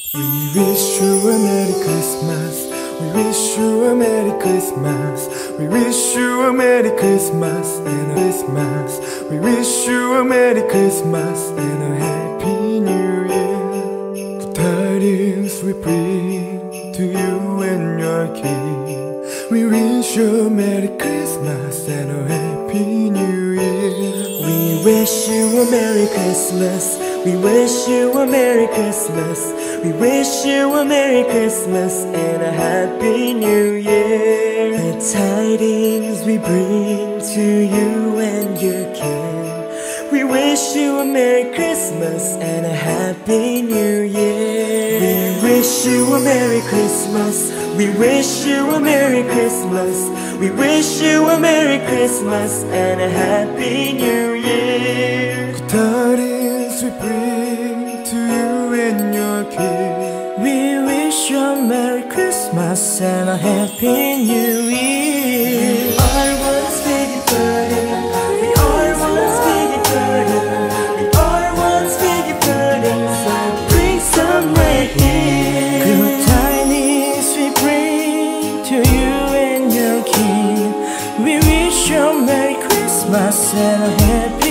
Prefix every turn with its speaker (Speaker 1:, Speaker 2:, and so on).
Speaker 1: We wish you a Merry Christmas. We wish you a Merry Christmas. We wish you a Merry Christmas and a Christmas. We wish you a Merry Christmas and a Happy New Year. The tidings we bring to you and your king. We wish you a Merry Christmas and a Happy New Year. We wish you a Merry Christmas. We wish you a Merry Christmas. We wish you a Merry Christmas and a Happy New Year. The tidings we bring to you and your king. We wish you a Merry Christmas and a Happy New Year. We wish you a Merry Christmas. We wish you a Merry Christmas. We wish you a Merry Christmas and a Happy New Year. The tidings we bring to you and your king. We wish you a Merry Christmas and a Happy New Year. We are one's big burden. We are one's big burden. We are one's big burden. So bring some right here. Good tidings we bring to you and your king. We wish you a Merry Christmas and a Happy